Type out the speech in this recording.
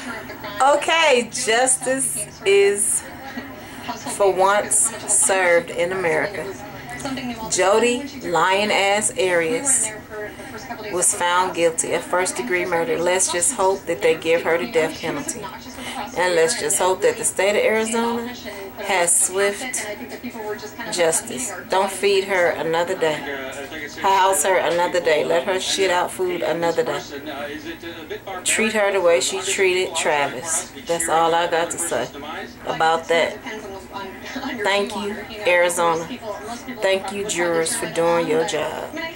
Okay, justice is for once served in America. Jodi, lying-ass Arias, was found guilty of first-degree murder. Let's just hope that they give her the death penalty. And let's just hope that the state of Arizona has swift justice. Don't feed her another day. House her another day. Let her shit out food another day. Treat her the way she treated Travis. That's all I got to say about that. Thank you, Arizona. Thank you, jurors, for doing your job.